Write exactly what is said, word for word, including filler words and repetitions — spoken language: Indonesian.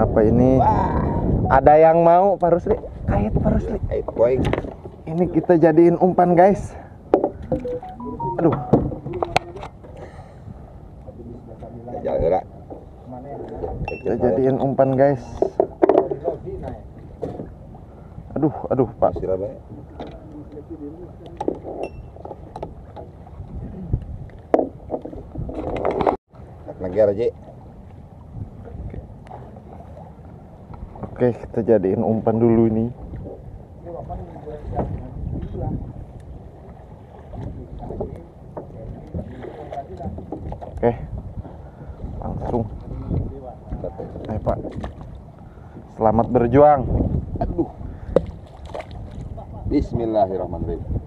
apa ini? Ada yang mau Pak Rusli? Kait Pak Rusli. Kait boy. Ini kita jadiin umpan guys. Aduh. Jalan gerak. Kita jadiin umpan guys. Aduh, aduh Pak. Negara Ji. Oke, kita jadiin umpan dulu ini. Oke, langsung. Ayo Pak, selamat berjuang. Aduh. Bismillahirrahmanirrahim.